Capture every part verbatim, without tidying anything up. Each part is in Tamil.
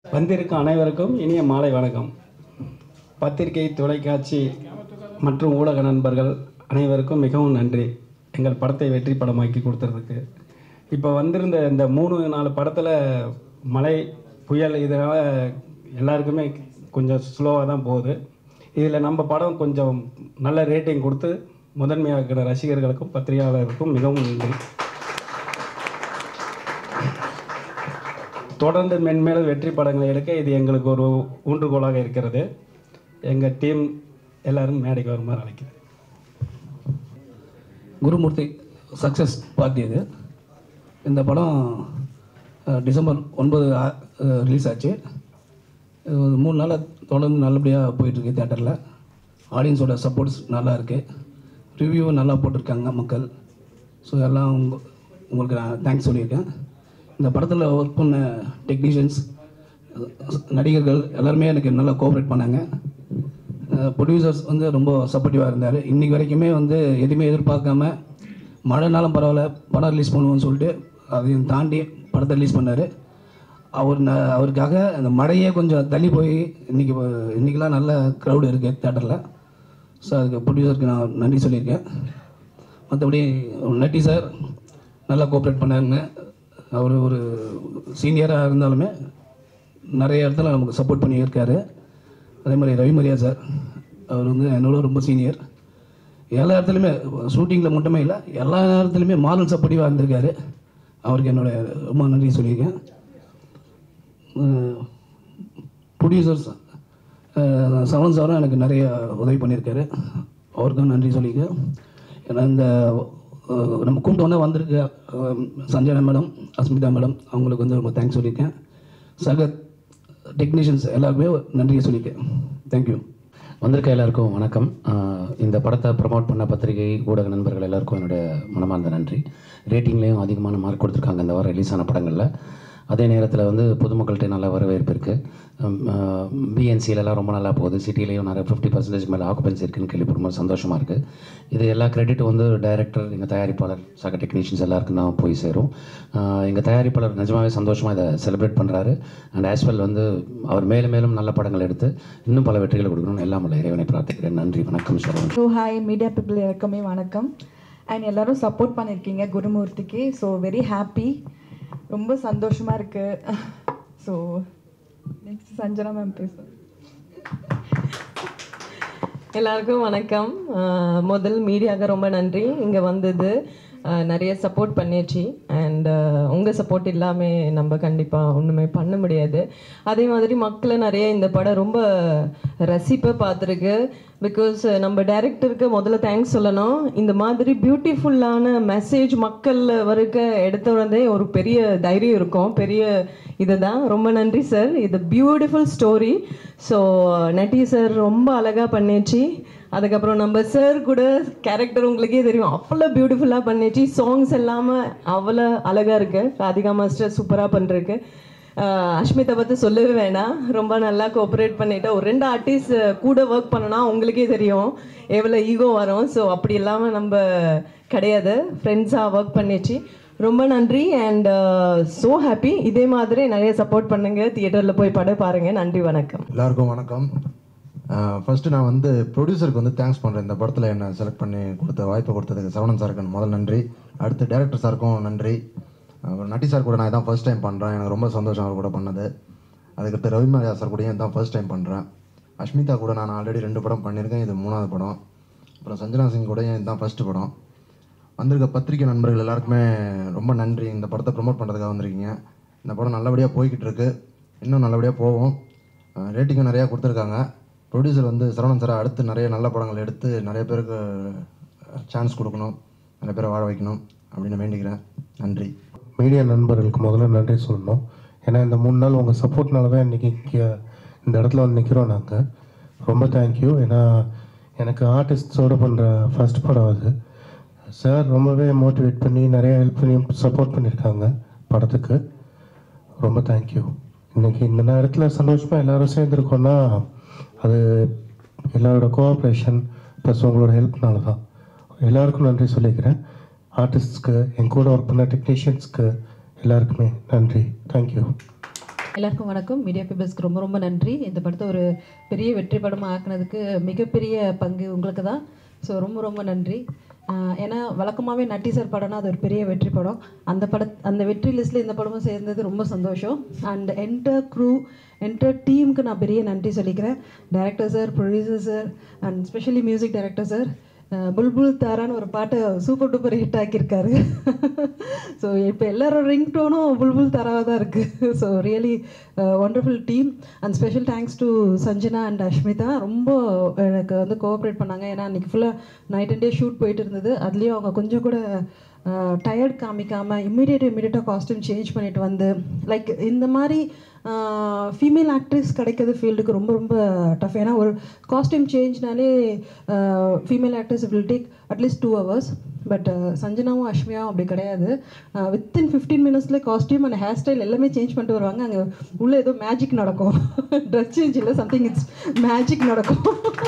வந்திருக்கும் அனைவருக்கும் இனிய மாலை வணக்கம். பத்திரிகை, தொலைக்காட்சி மற்றும் ஊடக நண்பர்கள் அனைவருக்கும் மிகவும் நன்றி எங்கள் படத்தை வெற்றி படமாக்கி கொடுத்ததுக்கு. இப்போ வந்திருந்த இந்த மூணு நாலு படத்தில் மழை, புயல் இதனால் எல்லாருக்குமே கொஞ்சம் ஸ்லோவாக தான் போகுது. இதில் நம்ம படம் கொஞ்சம் நல்ல ரேட்டிங் கொடுத்து முதன்மையாக்கிற ரசிகர்களுக்கும் பத்திரிகையாளருக்கும் மிகவும் நன்றி. தொடர்ந்து மென்மேலும் வெற்றி படங்களை எடுக்க இது எங்களுக்கு ஒரு ஊன்றுகோலாக இருக்கிறது. எங்கள் டீம் எல்லோரும் மேடைக்கு வருமாறு அழைக்கிறேன். குருமூர்த்தி சக்ஸஸ் பார்ட்டி இது. இந்த படம் டிசம்பர் ஒன்பது ரிலீஸ் ஆச்சு. மூணு நாளாக தொடர்ந்து நல்லபடியாக போயிட்டுருக்கு தேட்டரில். ஆடியன்ஸோட சப்போர்ட்ஸ் நல்லா இருக்குது. ரிவ்யூவும் நல்லா போட்டிருக்காங்க மக்கள். ஸோ எல்லாம் உங்க உங்களுக்கு நான் தேங்க்ஸ் சொல்லியிருக்கேன். இந்த படத்தில் ஒர்க் பண்ண டெக்னீஷியன்ஸ், நடிகர்கள் எல்லாருமே எனக்கு நல்லா கோஆப்ரேட் பண்ணாங்க. ப்ரொடியூசர்ஸ் வந்து ரொம்ப சப்போர்ட்டிவாக இருந்தார். இன்றைக்கி வரைக்குமே வந்து எதுவுமே எதிர்பார்க்காம மழைனாலும் பரவாயில்ல படம் ரிலீஸ் பண்ணுவோன்னு சொல்லிட்டு அதையும் தாண்டி படத்தை ரிலீஸ் பண்ணார். அவர் ந அவருக்காக அந்த மழையே கொஞ்சம் தள்ளி போய் இன்றைக்கி இன்றைக்கெலாம் நல்ல க்ரௌடு இருக்குது தேட்டரில். ஸோ அதுக்கு ப்ரொடியூசருக்கு நான் நன்றி சொல்லியிருக்கேன். மற்றபடி நட்டி சார் நல்லா கோஆப்ரேட் பண்ணாருங்க. அவர் ஒரு சீனியராக இருந்தாலுமே நிறைய இடத்துல நமக்கு சப்போர்ட் பண்ணி இருக்கார். அதே மாதிரி ரவிமரியா சார், அவர் வந்து என்னோட ரொம்ப சீனியர். எல்லா இடத்துலையுமே ஷூட்டிங்கில் மட்டுமே இல்லை, எல்லா நேரத்துலையுமே மாரல் சப்போர்ட்டிவாக இருந்திருக்காரு. அவருக்கு என்னோட ரொம்ப நன்றி சொல்லியிருக்கேன். ப்ரொடியூசர்ஸ் சவன் சாரும் எனக்கு நிறைய உதவி பண்ணியிருக்காரு. அவருக்கும் நன்றி சொல்லியிருக்கேன். ஏன்னா இந்த நம்ம கூப்பிட்டோன்னே வந்திருக்க சஞ்சனா மேடம், அஸ்மிதா மேடம், அவங்களுக்கு வந்து ரொம்ப தேங்க்ஸ் சொல்லியிருக்கேன். சக டெக்னீஷியன்ஸ் எல்லாருக்குமே நன்றியை சொல்லியிருக்கேன். தேங்க்யூ. வந்திருக்க எல்லாருக்கும் வணக்கம். இந்த படத்தை ப்ரமோட் பண்ண பத்திரிகை, ஊடக நண்பர்கள் எல்லாருக்கும் என்னுடைய மனமார்ந்த நன்றி. ரேட்டிங்லேயும் அதிகமான மார்க் கொடுத்துருக்காங்க இந்த வாரம் ரிலீஸ் ஆன படங்களில். அதே நேரத்தில் வந்து பொதுமக்கள்கிட்ட நல்ல வரவேற்பு இருக்குது. பிஎன்சிலெலாம் ரொம்ப நல்லா போகுது. சிட்டிலையும் நிறைய ஃபிஃப்டி பர்சன்டேஜ் மேலே ஆக்குபென்சி இருக்குதுன்னு கேள்விப்படும்போது சந்தோஷமாக இருக்குது. இது எல்லா கிரெடிட் வந்து டைரக்டர், எங்கள் தயாரிப்பாளர், சக டெக்னீஷியன்ஸ் எல்லாருக்கும் தான் போய் சேரும். எங்கள் தயாரிப்பாளர் நிஜமாகவே சந்தோஷமாக இதை செலிப்ரேட் பண்ணுறாரு. அண்ட் ஆஸ் வெல் வந்து அவர் மேலும் மேலும் நல்ல படங்கள் எடுத்து இன்னும் பல வெற்றிகளை கொடுக்கணும்னு எல்லாம் உள்ள இறைவனை பிரார்த்திக்கிறேன். நன்றி, வணக்கம். சொல்லுங்கள். ஸோ ஹாய் மீடியா பீப்புள் எல்லாருக்குமே வணக்கம். அண்ட் எல்லோரும் சப்போர்ட் பண்ணியிருக்கீங்க குருமூர்த்திக்கு. ஸோ வெரி ஹாப்பி, ரொம்ப சந்தோஷமாக இருக்குது. ஸோ நெக்ஸ்ட் சஞ்சனா மேம் பேசுகிறேன். எல்லாருக்கும் வணக்கம். முதல் மீடியாவுக்கு ரொம்ப நன்றி. இங்கே வந்தது நிறைய சப்போர்ட் பண்ணிடுச்சு. அண்ட் உங்கள் சப்போர்ட் இல்லாமல் நம்ம கண்டிப்பாக ஒன்றுமே பண்ண முடியாது. அதே மாதிரி மக்களை நிறைய இந்த படம் ரொம்ப ரசிப்பை பார்த்துருக்கு. பிகாஸ் நம்ம டைரக்டருக்கு முதல்ல தேங்க்ஸ் சொல்லணும். இந்த மாதிரி பியூட்டிஃபுல்லான மெசேஜ் மக்கள் வரைக்க எடுத்துறதே ஒரு பெரிய தைரியம் இருக்கும், பெரிய இது தான். ரொம்ப நன்றி சார். இது beautiful story. So Natty sir ரொம்ப அழகாக பண்ணிச்சு. அதுக்கப்புறம் நம்ம சார் கூட கேரக்டர் உங்களுக்கே தெரியும், அவ்வளோ பியூட்டிஃபுல்லாக பண்ணிச்சு. சாங்ஸ் எல்லாமே அவ்வளோ அழகாக இருக்குது. ராதிகா மாஸ்டர் சூப்பராக பண்ணுறதுக்கு. அஷ்மிதா பற்றி சொல்லவே வேணாம், ரொம்ப நல்லா கோஆப்ரேட் பண்ணிட்டு. ஒரு ரெண்டு ஆர்டிஸ்ட் கூட ஒர்க் பண்ணனா உங்களுக்கே தெரியும் எவ்வளோ ஈகோ வரும். ஸோ அப்படி இல்லாமல் நம்ம கிடையாது, ஃப்ரெண்ட்ஸாக ஒர்க் பண்ணிச்சு. ரொம்ப நன்றி. And so happy. இதே மாதிரி நிறைய சப்போர்ட் பண்ணுங்க, தியேட்டரில் போய் படம் பாருங்கள். நன்றி, வணக்கம். எல்லாருக்கும் வணக்கம். ஃபஸ்ட்டு நான் வந்து ப்ரொடியூசருக்கு வந்து தேங்க்ஸ் பண்ணுறேன். இந்த படத்தில் என்னை செலக்ட் பண்ணி கொடுத்த வாய்ப்பை கொடுத்ததுக்கு சரவணன் சாருக்கு முதல் நன்றி. அடுத்து டைரக்டர் சாருக்கும் நன்றி. அப்புறம் நட்டி சார் கூட நான் இதான் ஃபர்ஸ்ட் டைம் பண்ணுறேன். எனக்கு ரொம்ப சந்தோஷம் அவர் கூட பண்ணது. அதுக்கடுத்து ரவிமரியா சார் கூட தான் ஃபர்ஸ்ட் டைம் பண்ணுறேன். அஷ்மிதா கூட நான் ஆல்ரெடி ரெண்டு படம் பண்ணியிருக்கேன், இது மூணாவது படம். அப்புறம் சஞ்சனா சிங் கூட இதுதான் ஃபஸ்ட்டு படம். வந்திருக்க பத்திரிகை நண்பர்கள் எல்லாருக்குமே ரொம்ப நன்றி. இந்த படத்தை ப்ரமோட் பண்ணுறதுக்காக வந்திருக்கீங்க. இந்த படம் நல்லபடியாக போய்கிட்டு இருக்கு, இன்னும் நல்லபடியாக போகும். ரேட்டிங்கும் நிறையா கொடுத்துருக்காங்க. ப்ரொடியூசர் வந்து சரவணன் சார் அடுத்து நிறைய நல்ல படங்கள் எடுத்து நிறைய பேருக்கு சான்ஸ் கொடுக்கணும், நிறைய பேரை வாழ வைக்கணும் அப்படின்னு வேண்டிக்கிறேன். நன்றி. மீடியா நண்பர்களுக்கு முதல்ல நன்றி சொல்லணும். ஏன்னா இந்த மூணு நாள் உங்கள் சப்போர்ட்னால தான் இன்றைக்கி இந்த இடத்துல வந்து நிற்கிறோம் நாங்கள். ரொம்ப தேங்க்யூ. ஏன்னா எனக்கு ஆர்டிஸ்ட்ஸோடு பண்ணுற ஃபர்ஸ்ட் படம் அது. சார் ரொம்பவே மோட்டிவேட் பண்ணி நிறைய ஹெல்ப் பண்ணி சப்போர்ட் பண்ணியிருக்காங்க படத்துக்கு. ரொம்ப தேங்க்யூ. இன்றைக்கி இந்த நேரத்தில் சந்தோஷமாக எல்லோரும் சேர்ந்துருக்கோன்னா அது எல்லோரோட கோஆப்ரேஷன் ப்ளஸ் உங்களோட ஹெல்ப்னால தான். எல்லாருக்கும் நன்றி சொல்லிக்கிறேன். ஆர்டிஸ்ட்ஸ்க்கு, என் கூட ஒர்க் பண்ண டெக்னீஷியன்ஸ்க்கு எல்லாருக்குமே நன்றி. தேங்க்யூ. எல்லாருக்கும் வணக்கம். மீடியா பீப்பிள்ஸ்க்கு ரொம்ப ரொம்ப நன்றி. இந்த படத்தை ஒரு பெரிய வெற்றி படமாக ஆக்குனதுக்கு மிகப்பெரிய பங்கு உங்களுக்கு தான். ஸோ ரொம்ப ரொம்ப நன்றி. ஏன்னா வழக்கமாகவே நட்டி சார் படம்னா அது ஒரு பெரிய வெற்றி படம். அந்த பட அந்த வெற்றி லிஸ்ட்டில் இந்த படமும் சேர்ந்தது ரொம்ப சந்தோஷம். அண்ட் என்டர் க்ரூ என்டர் டீமுக்கு நான் பெரிய நன்றி சொல்லிக்கிறேன். Director sir, producer sir and specially music director sir. Bulbul தாரான்னு ஒரு பாட்டை சூப்பர் டூப்பர் ஹிட் ஆக்கியிருக்காரு. ஸோ இப்போ எல்லாரோட ரிங் டோனும் புல்புல் தாராவாக தான் இருக்குது. So really wonderful team. And special thanks to Sanjana and Ashmitha. ரொம்ப எனக்கு வந்து கோஆப்ரேட் பண்ணாங்க. ஏன்னா அன்றைக்கி ஃபுல்லாக நைட் அண்ட் டே ஷூட் போயிட்டு இருந்தது. அதுலேயும் அவங்க கொஞ்சம் கூட டயர்ட் காமிக்காமல் இம்மிடியேட் இம்மிடியேட்டாக காஸ்ட்யூம் சேஞ்ச் பண்ணிட்டு வந்து லைக் இந்த மாதிரி ஃபீமேல் ஆக்ட்ரஸ் கிடைக்கிறது ஃபீல்டுக்கு ரொம்ப ரொம்ப டஃப். ஏன்னா ஒரு காஸ்ட்யூம் சேஞ்ச்னாலே female actress will take at least two hours. But சஞ்சனாவும் அஷ்மியாவும் அப்படி கிடையாது. வித்தின் ஃபிஃப்டீன் மினிட்ஸில் காஸ்ட்யூம் அண்ட் ஹேர் ஸ்டைல் எல்லாமே சேஞ்ச் பண்ணிட்டு வருவாங்க. அங்கே உள்ளே ஏதோ மேஜிக் நடக்கும். ட்ரெஸ் சேஞ்ச் இல்லை, சம்திங் இட்ஸ் மேஜிக் நடக்கும்.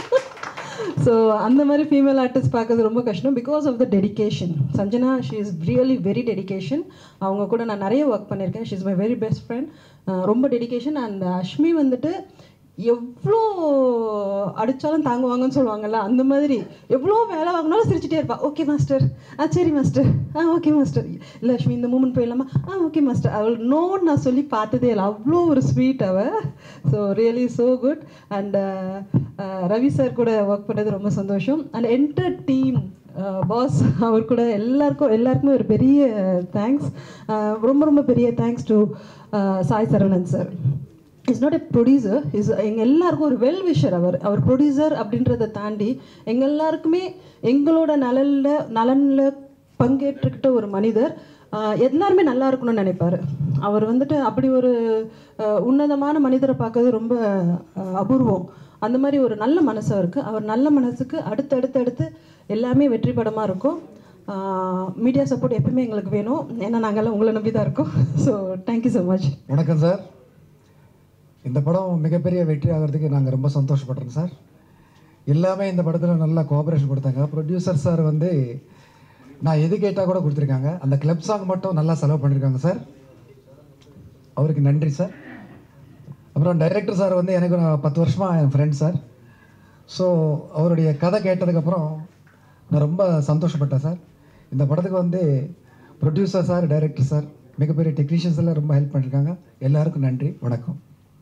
ஸோ அந்த மாதிரி ஃபீமேல் ஆர்டிஸ்ட் பார்க்கறது ரொம்ப கஷ்டம் because of the dedication. Sanjana she is really very dedication. அவங்க கூட நான் நிறைய ஒர்க் பண்ணியிருக்கேன். She is my very best friend. ரொம்ப டெடிக்கேஷன். அண்ட் அஷ்மி வந்துட்டு எவ்வளோ அடித்தாலும் தாங்குவாங்கன்னு சொல்லுவாங்கல்ல, அந்த மாதிரி எவ்வளோ வேலை வாங்கினாலும் சிரிச்சிட்டே இருப்பா. ஓகே மாஸ்டர், ஆ சரி மாஸ்டர், ஆ ஓகே மாஸ்டர், இல்லை அஷ்மி இந்த மூமெண்ட் போயிடலாமா, ஆ ஓகே மாஸ்டர். அவள் நோன்னு நான் சொல்லி பார்த்ததே இல்லை. அவ்வளோ ஒரு ஸ்வீட் அவள். So really so good. And Ravi sir கூட ஒர்க் பண்ணது ரொம்ப சந்தோஷம். அண்ட் என்டர் டீம் பாஸ் அவர் கூட எல்லாருக்கும் எல்லாருக்குமே ஒரு பெரிய தேங்க்ஸ். ரொம்ப ரொம்ப பெரிய thanks to Sai Saravanan sir. Is not a producer, is எங்கள் எல்லாருக்கும் ஒரு வெல் விஷர். அவர் அவர் ப்ரொடியூசர் அப்படின்றத தாண்டி எங்கள் எல்லாருக்குமே எங்களோட நலனில் நலனில் பங்கேற்றுக்கிட்ட ஒரு மனிதர். எல்லாருமே நல்லா இருக்கணும்னு நினைப்பார். அவர் வந்துட்டு அப்படி ஒரு உன்னதமான மனிதரை பார்க்கறது ரொம்ப அபூர்வம். அந்த மாதிரி ஒரு நல்ல மனசு அவருக்கு. அவர் நல்ல மனசுக்கு அடுத்து அடுத்து அடுத்து எல்லாமே வெற்றி படமாக இருக்கும். மீடியா சப்போர்ட் எப்பவுமே எங்களுக்கு வேணும். ஏன்னா நாங்கள்லாம் உங்களை நம்பி தான் இருக்கோம். So thank you so much. வணக்கம் சார். இந்த படம் மிகப்பெரிய வெற்றி ஆகிறதுக்கு நாங்கள் ரொம்ப சந்தோஷப்படுறோம் சார். எல்லாமே இந்த படத்தில் நல்லா கோஆப்ரேஷன் கொடுத்தாங்க. ப்ரொடியூசர் சார் வந்து நான் எது கேட்டால் கூட கொடுத்துருக்காங்க. அந்த கிளப் சாங் மட்டும் நல்லா செலவு பண்ணியிருக்காங்க சார். அவருக்கு நன்றி சார். அப்புறம் டைரக்டர் சார் வந்து எனக்கு நான் பத்து வருஷமாக என் ஃப்ரெண்ட் சார். ஸோ அவருடைய கதை கேட்டதுக்கப்புறம் நான் ரொம்ப சந்தோஷப்பட்டேன் சார். இந்த படத்துக்கு வந்து ப்ரொடியூசர் சார், டைரக்டர் சார், மிகப்பெரிய டெக்னீஷியன்ஸ் எல்லாம் ரொம்ப ஹெல்ப் பண்ணியிருக்காங்க. எல்லாருக்கும் நன்றி, வணக்கம்.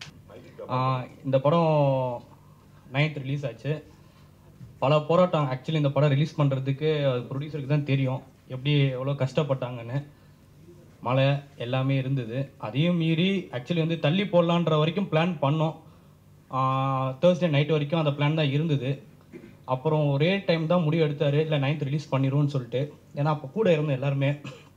இந்த படம் நைன்த் ரிலீஸ் ஆச்சு. பல போராட்டம் ஆக்சுவலி இந்த படம் ரிலீஸ் பண்ணுறதுக்கு ப்ரொடியூசருக்கு தான் தெரியும் எப்படி எவ்வளோ கஷ்டப்பட்டாங்கன்னு. மழை எல்லாமே இருந்தது. அதையும் மீறி ஆக்சுவலி வந்து தள்ளி போடலான்ற வரைக்கும் பிளான் பண்ணோம். தேர்ஸ்டே நைட் வரைக்கும் அந்த பிளான் தான் இருந்தது. அப்புறம் ஒரே டைம் தான் முடிவு எடுத்தார், இல்லை நைன்த் ரிலீஸ் பண்ணிடுவோன்னு சொல்லிட்டு. ஏன்னா அப்போ கூட இருந்தோம் எல்லாருமே.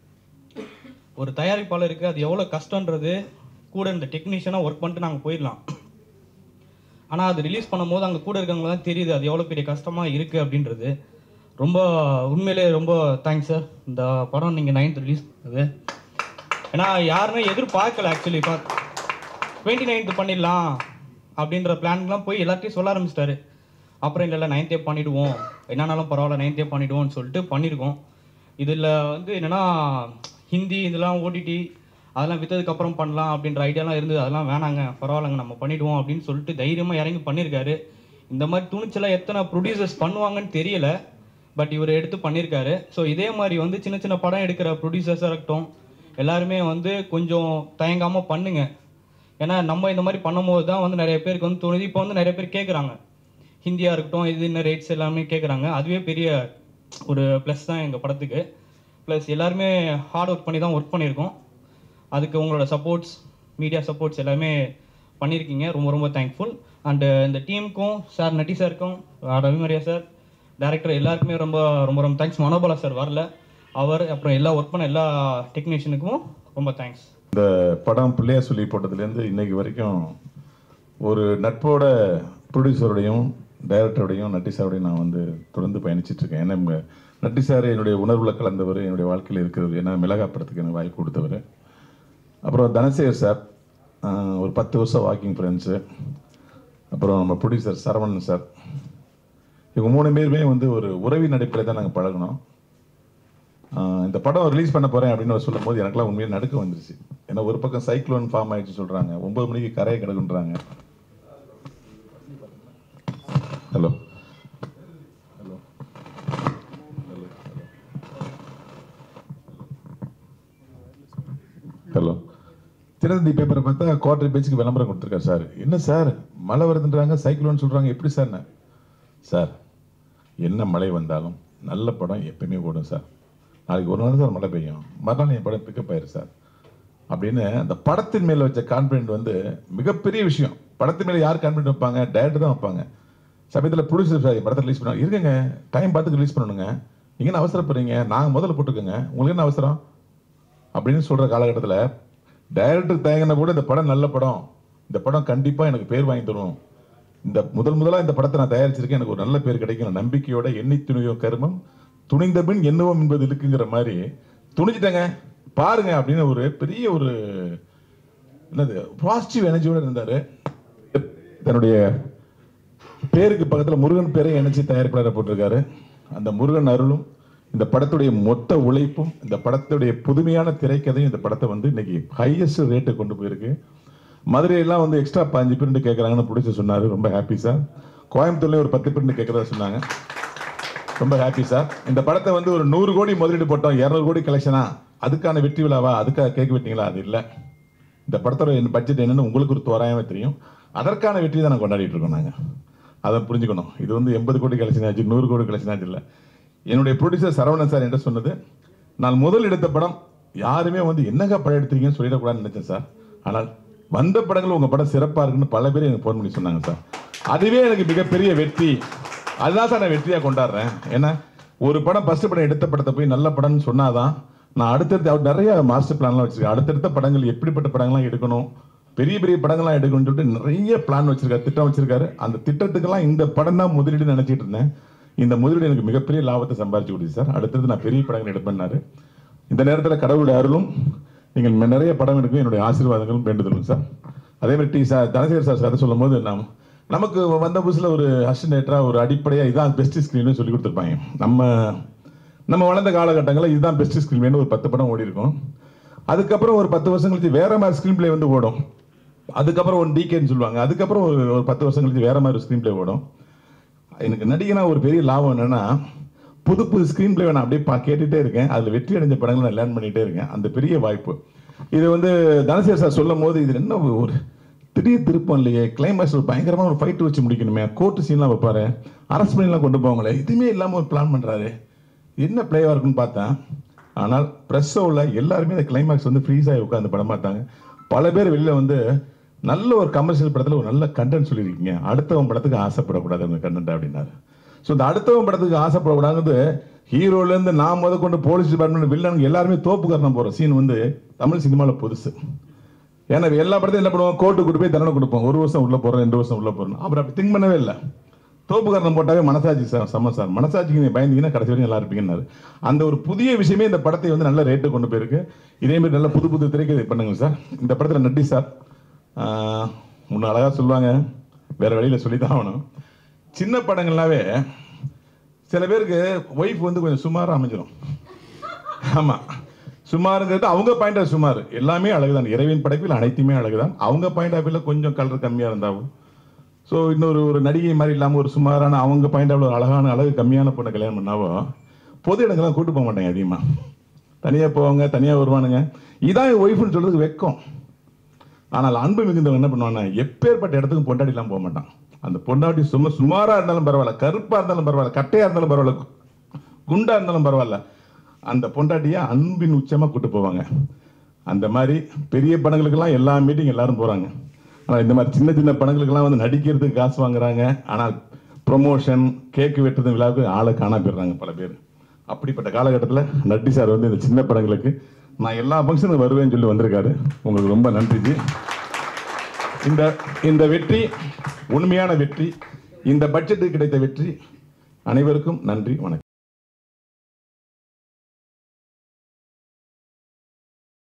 ஒரு தயாரிப்பாளருக்கு அது எவ்வளோ கஷ்டன்றது கூட இந்த டெக்னீஷியனாக ஒர்க் பண்ணிட்டு நாங்கள் போயிடலாம். ஆனால் அது ரிலீஸ் பண்ணும்போது அங்கே கூட இருக்கவங்க தான் தெரியுது அது எவ்வளோ பெரிய கஷ்டமாக இருக்குது அப்படின்றது. ரொம்ப உண்மையிலே ரொம்ப தேங்க்ஸ் சார். இந்த படம் நீங்கள் நைன்த் ரிலீஸ் பண்ணுது. ஏன்னா யாருமே எதிர்பார்க்கல. ஆக்சுவலி இப்போ டுவெண்ட்டி நைன்த்து பண்ணிடலாம் அப்படின்ற பிளான்லாம் போய் எல்லாத்தையும் சொல்ல ஆரம்பிச்சிட்டாரு. அப்புறம் இல்லை இல்லை நைன்த்தே பண்ணிவிடுவோம், என்னன்னாலும் பரவாயில்ல நைன்த்தே பண்ணிவிடுவோம்னு சொல்லிட்டு பண்ணியிருக்கோம். இதில் வந்து என்னென்னா ஹிந்தி இதெல்லாம் ஓடிடி அதெல்லாம் விற்றதுக்கப்புறம் பண்ணலாம் அப்படின்ற ஐடியாலாம் இருந்தது. அதெல்லாம் வேணாங்க, பரவாயில்லங்க நம்ம பண்ணிவிடுவோம் அப்படின்னு சொல்லிட்டு தைரியமாக இறங்கி பண்ணியிருக்காரு. இந்த மாதிரி துணிச்சலாக எத்தனை ப்ரொடியூசர்ஸ் பண்ணுவாங்கன்னு தெரியல, பட் இவர் எடுத்து பண்ணியிருக்காரு. ஸோ இதே மாதிரி வந்து சின்ன சின்ன படம் எடுக்கிற ப்ரொடியூசர்ஸாக இருக்கட்டும் எல்லாருமே வந்து கொஞ்சம் தயங்காமல் பண்ணுங்க. ஏன்னா நம்ம இந்த மாதிரி பண்ணும்போது தான் வந்து நிறைய பேருக்கு வந்து தோணுது. இப்போ வந்து நிறைய பேர் கேட்குறாங்க, ஹிந்தியாக இருக்கட்டும் இது என்ன ரேட்ஸ் எல்லாமே கேட்குறாங்க. அதுவே பெரிய ஒரு ப்ளஸ் தான் எங்கள் படத்துக்கு. ப்ளஸ் எல்லாருமே ஹார்ட் ஒர்க் பண்ணி தான் ஒர்க் பண்ணியிருக்கோம். அதுக்கு உங்களோட சப்போர்ட்ஸ், மீடியா சப்போர்ட்ஸ் எல்லாமே பண்ணியிருக்கீங்க. ரொம்ப ரொம்ப தேங்க்ஃபுல். அண்டு இந்த டீமுக்கும் சார், நட்டி சாருக்கும், ரவிமரியா சார், டேரக்டர் எல்லாருக்குமே ரொம்ப ரொம்ப ரொம்ப தேங்க்ஸ். மனோபாலா சார் வரல, அவர் அப்புறம் எல்லா ஒர்க் பண்ண எல்லா டெக்னீஷியனுக்கும் ரொம்ப தேங்க்ஸ். இந்த படம் பிள்ளையார் சொல்லி போட்டதுலேருந்து இன்னைக்கு வரைக்கும் ஒரு நட்போட ப்ரொடியூசரோடையும் டைரக்டரோடையும் நட்டி சாரோடையும் நான் வந்து தொடர்ந்து பயணிச்சிட்ருக்கேன். ஏன்னா நட்டி சார் என்னுடைய உணர்வில் கலந்தவர், என்னுடைய வாழ்க்கையில் இருக்கிறவர். ஏன்னா மிளகா படத்துக்கு எனக்கு வாய்ப்பு கொடுத்தவர். அப்புறம் தனசேகர் சார், ஒரு பத்து வருஷம் வாக்கிங் ஃப்ரெண்ட்ஸு. அப்புறம் நம்ம ப்ரொடியூசர் சரவணன் சார், இவங்க மூணு பேருமே வந்து ஒரு உறவின் அடிப்படையில் தான் நாங்கள் பழகினோம். இந்த படம் ரிலீஸ் பண்ண போகிறேன் அப்படின்னு சொல்லும் போது எனக்குலாம் உண்மையாக நடுக்க வந்துருச்சு. ஏன்னா ஒரு பக்கம் சைக்ளோன் ஃபார்ம் ஆயிடுச்சு சொல்கிறாங்க, ஒம்பது மணிக்கு கரையை கிடக்குன்றாங்க. ஹலோ ஹலோ ஹலோ தினத்தந்தி பேப்பரை பார்த்தா குவார்டர் பேஜுக்கு விளம்பரம் கொடுத்துருக்காரு சார். என்ன சார் மழை வருதுன்றாங்க, சைக்ளோன் சொல்கிறாங்க, எப்படி சார்? சார் என்ன மழை வந்தாலும் நல்ல படம் எப்பயுமே ஓடும் சார். நாளைக்கு ஒரு நாள் சார் மழை பெய்யும், மறுநாள் என் படம் பிக்கப் ஆயிரு சார் அப்படின்னு அந்த படத்தின் மேலே வச்ச கான்ஃபிடென்ட் வந்து மிகப்பெரிய விஷயம். படத்தின் மேலே யார் கான்ஃபிடென்ட் வைப்பாங்க? டேரக்டர் தான் வைப்பாங்க. சமயத்தில் ப்ரொடியூசர் சார் படத்தை ரிலீஸ் பண்ண இருக்குங்க, டைம் பார்த்து ரிலீஸ் பண்ணணுங்க, நீங்கள் என்ன அவசரப்படுறீங்க, நாங்கள் முதல்ல போட்டுக்கோங்க, உங்களுக்கு என்ன அவசரம் அப்படின்னு சொல்கிற காலகட்டத்தில் டைரக்டர் தயங்கின கூட இந்த படம் நல்ல படம், இந்த படம் கண்டிப்பாக எனக்கு பேர் வாங்கி தரும், இந்த முதல் முதலாக இந்த படத்தை நான் தயாரிச்சிருக்கேன், எனக்கு ஒரு நல்ல பேர் கிடைக்கும் நம்பிக்கையோட எண்ணி துணியோ கருமம் துணிந்த பின் என்னவோ என்பது இருக்குங்கிற மாதிரி துணிஞ்சிட்டேங்க பாருங்க அப்படின்னு ஒரு பெரிய ஒரு என்னது பாசிட்டிவ் எனர்ஜியோட இருந்தார். தன்னுடைய பேருக்கு பக்கத்தில் முருகன் பேரை இணைச்சி தயாரிப்பாளர் போட்டிருக்காரு. அந்த முருகன் அருளும் இந்த படத்துடைய மொத்த உழைப்பும் இந்த படத்துடைய புதுமையான திரைக்கதையும் இந்த படத்தை வந்து இன்னைக்கு ஹையஸ்ட் ரேட்டு கொண்டு போயிருக்கு. மதுரையெல்லாம் வந்து எக்ஸ்ட்ரா பாஞ்சு பிரிண்ட் கேட்குறாங்கன்னு பிடிச்சி சொன்னார், ரொம்ப ஹாப்பி சார். கோயம்புத்தூர்லேயும் ஒரு பத்து பிரிண்ட் கேட்குறதா சொன்னாங்க, ரொம்ப ஹாப்பி சார். இந்த படத்தை வந்து ஒரு நூறு கோடி முதலீடு போட்டோம், இரநூறு கோடி கலெக்ஷனா, அதுக்கான வெற்றி விழாவா, அதுக்காக கேட்க விட்டீங்களா? அது இல்லை. இந்த படத்தோட பட்ஜெட் என்னன்னு உங்களுக்கு ஒரு தோராயமே தெரியும். அதற்கான வெற்றி தான் நான் கொண்டாடிட்டு இருக்கோம். நாங்கள் அதை புரிஞ்சுக்கணும். இது வந்து எண்பது கோடி கலெக்ஷன் ஆச்சு, நூறு கோடி கலெக்ஷன் ஆச்சு இல்லை. என்னுடைய ப்ரொடியூசர் சரவணன் சார் என்ன சொன்னது, நான் முதல் எடுத்த படம் யாருமே வந்து என்னங்க படம் எடுத்தீங்கன்னு சொல்லிடக்கூடாதுன்னு நினைச்சேன் சார். ஆனால் வந்த படங்கள் உங்கள் படம் சிறப்பாக இருக்குன்னு பல பேர் எனக்கு ஃபோன் பண்ணி சொன்னாங்க சார். அதுவே எனக்கு மிகப்பெரிய வெற்றி. அதுதான் சார் நான் வெற்றியாக கொண்டாடுறேன். ஏன்னா ஒரு படம் ஃபஸ்ட்டு படம் எடுத்த படத்தை போய் நல்ல படம்னு சொன்னாதான் நான் அடுத்தடுத்து அவர் நிறைய மாஸ்டர் பிளான்லாம் வச்சிருக்கேன். அடுத்தடுத்த படங்கள் எப்படிப்பட்ட படங்கள்லாம் எடுக்கணும், பெரிய பெரிய படங்கள்லாம் எடுக்கணும்னு சொல்லிட்டு நிறைய பிளான் வச்சிருக்காரு, திட்டம் வச்சிருக்காரு. அந்த திட்டத்துக்கெல்லாம் இந்த படம் தான் முதலீடு நினைச்சிட்டு இருந்தேன். இந்த முதலீடு எனக்கு மிகப்பெரிய லாபத்தை சம்பாதிச்சு கொடுத்து சார். அடுத்தது நான் பெரிய படங்கள் எடுப்பேன்னாரு. இந்த நேரத்தில் கடவுளுடைய அருளும் நீங்கள் நிறைய படம் எடுக்கும் என்னுடைய ஆசீர்வாதங்களும் வேண்டுதலும் சார். அதே மாதிரி டி சார் தனசேகர் சார் கதை சொல்லும் போது நாம் நமக்கு வந்த புதுசில் ஒரு அசிஸ்டன்டேட்டராக ஒரு அடிப்படையாக இதுதான் பெஸ்ட் ஸ்க்ரீன்னு சொல்லி கொடுத்துருப்பாங்க. நம்ம நம்ம வளர்ந்த காலகட்டங்களில் இதுதான் பெஸ்ட் ஸ்க்ரீன் ஒரு பத்து படம் ஓடி இருக்கும். அதுக்கப்புறம் ஒரு பத்து வருஷம் கழிச்சு வேற மாதிரி ஸ்க்ரீன் பிளே வந்து ஓடும். அதுக்கப்புறம் ஒன் டிகேன்னு சொல்லுவாங்க. அதுக்கப்புறம் ஒரு ஒரு பத்து வருஷம் கழிச்சு வேற மாதிரி ஸ்க்ரீன் பிளே ஓடும். எனக்கு நடிகனா ஒரு பெரிய லாபம் என்னன்னா புது புது ஸ்க்ரீன் பிளே நான் அப்படியே பா கேட்டுகிட்டே இருக்கேன். அதில் வெற்றி அடைஞ்ச படங்களை நான் லேர்ன் பண்ணிகிட்டே இருக்கேன். அந்த பெரிய வாய்ப்பு இது வந்து தனசேகர் சார் சொல்லும் போது இது என்ன ஒரு திடீர் திருப்பம் இல்லையே, கிளைமேக்ஸ் ஒரு பயங்கரமான ஒரு ஃபைட்டு வச்சு முடிக்கணுமே, கோர்ட்டு சீன்லாம் வைப்பாரு, அரஸ்ட் பண்ணிலாம் கொண்டு போவாங்களே, இதுவுமே இல்லாமல் ஒரு பிளான் பண்ணுறாரு, என்ன பிளேவாக இருக்குன்னு பார்த்தேன். ஆனால் ப்ரெஸ் ஷோவில் எல்லாருமே இந்த கிளைமேக்ஸ் வந்து ஃப்ரீஸ் ஆகி உட்காந்து படம் பார்த்தாங்க. பல பேர் வெளியில் வந்து நல்ல ஒரு கமர்ஷியல் படத்தில் ஒரு நல்ல கண்டென்ட் சொல்லியிருக்கீங்க, அடுத்தவன் படத்துக்கு ஆசைப்படக்கூடாது அந்த கண்டென்ட் அப்படின்னாரு. ஸோ இந்த அடுத்தவன் படத்துக்கு ஆசைப்படக்கூடாது ஹீரோலேருந்து நான் முத கொண்டு போலீஸ் டிபார்ட்மெண்ட் வில்லனுக்கு எல்லாருமே தோப்புக்காரணம் போகிற சீன் வந்து தமிழ் சினிமாவில் புதுசு. ஏன்னா எல்லா படத்தையும் என்ன பண்ணுவோம், கோர்ட்டு கூட்டு போய் தண்டனை கொடுப்போம், ஒரு வருஷம் உள்ள போகிறோம், ரெண்டு வருஷம் உள்ள போகிறோம். அப்புறம் அப்படி திங்க் பண்ணவே இல்லை. தோப்புக்காரணம் போட்டாவே மனசாட்சி சார் சம சார், மனசாட்சிக்கு நீங்கள் பயந்தீங்கன்னா கடைசி வரைக்கும் நல்லா இருப்பீங்கன்னாரு. அந்த ஒரு புதிய விஷயமே இந்த படத்தை வந்து நல்ல ரேட்டு கொண்டு போயிருக்கு. இதேமாதிரி நல்ல புது புது திரைக்கதை பண்ணுங்க சார். இந்த படத்தில் நட்டி சார் முன்ன அழகாக சொல்லுவாங்க, வேறு வழியில் சொல்லி தான் ஆகணும். சின்ன படங்கள்னாவே சில பேருக்கு ஒய்ஃப் வந்து கொஞ்சம் சுமாராக அமைஞ்சிடும். ஆமாம், சுமாருங்கிறது அவங்க பாயிண்ட் ஆஃப் சுமார், எல்லாமே அழகுதான், இறைவன் படைப்பில் அனைத்துமே அழகுதான். அவங்க பாயிண்ட் ஆஃப் வியூவில் கொஞ்சம் கலர் கம்மியாக இருந்தாலும், ஸோ இன்னொரு ஒரு நடிகை மாதிரி இல்லாமல் ஒரு சுமாரான அவங்க பாயிண்ட் ஆஃப் ஒரு அழகான அழகு கம்மியான பொண்ணை கல்யாணம் பண்ணாவோ பொது இடங்கள்லாம் கூட்டு போக மாட்டாங்க, அதிகமாக தனியாக போவாங்க, தனியாக வருவானுங்க. இதான் ஒய்ஃப்னு சொல்கிறதுக்கு வெக்கம். ஆனால் அன்பு மிகுந்தவங்க என்ன பண்ணுவாங்கன்னா எப்பேற்பட்ட இடத்துக்கும் பொண்டாட்டிலாம் போக மாட்டான். அந்த பொண்டாட்டி சும்மா சுமாராக இருந்தாலும் பரவாயில்ல, கருப்பாக இருந்தாலும் பரவாயில்ல, கட்டையாக இருந்தாலும் பரவாயில்ல, குண்டாக இருந்தாலும் பரவாயில்ல, அந்த பொண்டாட்டியை அன்பின் உச்சமாக கூட்டு போவாங்க. அந்த மாதிரி பெரிய படங்களுக்கெல்லாம் எல்லா மீட்டிங் எல்லாரும் போகிறாங்க. ஆனால் இந்த மாதிரி சின்ன சின்ன படங்களுக்கெல்லாம் வந்து நடிக்கிறதுக்கு காசு வாங்குறாங்க. ஆனால் ப்ரொமோஷன் கேக்கு வெட்டுறது விழாவுக்கு ஆளை காணா போயிடுறாங்க பல பேர். அப்படிப்பட்ட காலகட்டத்தில் நட்டி சார் வந்து இந்த சின்ன படங்களுக்கு நான் எல்லா ஃபங்க்ஷனுக்கும் வருவேன்னு சொல்லி வந்திருக்காரு. உங்களுக்கு ரொம்ப நன்றிஜி. இந்த இந்த வெற்றி உண்மையான வெற்றி, இந்த பட்ஜெட்டுக்கு கிடைத்த வெற்றி. அனைவருக்கும் நன்றி, வணக்கம்.